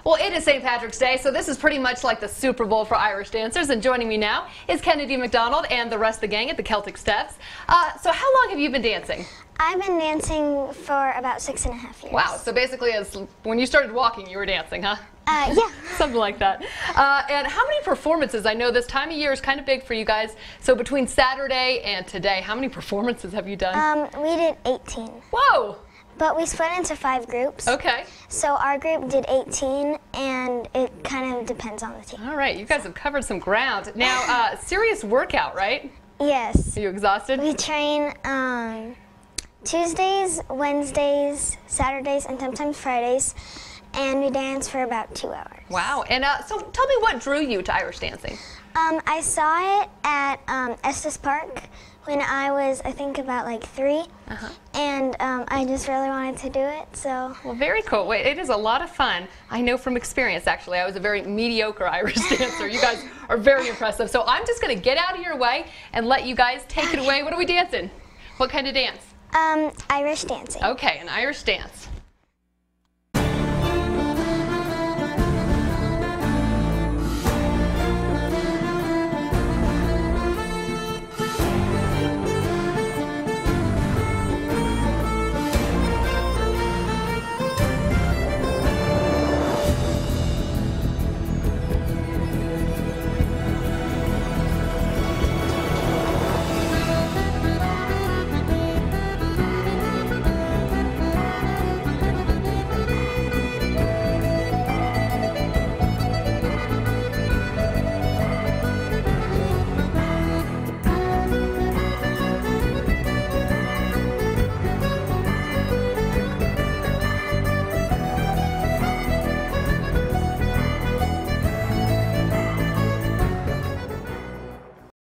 Well, it is St. Patrick's Day, so this is pretty much like the Super Bowl for Irish dancers. And joining me now is Kennedy McDonald and the rest of the gang at the Celtic Steps. So how long have you been dancing? I've been dancing for about 6.5 years. Wow, so basically when you started walking, you were dancing, huh? Yeah. Something like that. And how many performances? I know this time of year is kind of big for you guys. So between Saturday and today, how many performances have you done? We did 18. Whoa! But we split into 5 groups. Okay. So our group did 18, and it kind of depends on the team. All right, you guys have covered some ground. Now, serious workout, right? Yes. Are you exhausted? We train Tuesdays, Wednesdays, Saturdays, and sometimes Fridays, and we dance for about 2 hours. Wow. And so tell me, what drew you to Irish dancing? I saw it at Estes Park when I was, I think, about like 3, and I just really wanted to do it. So. Well, very cool. Wait, it is a lot of fun. I know from experience, actually. I was a very mediocre Irish dancer. You guys are very impressive. So I'm just going to get out of your way and let you guys take it away. What are we dancing? What kind of dance? Irish dancing. Okay, an Irish dance.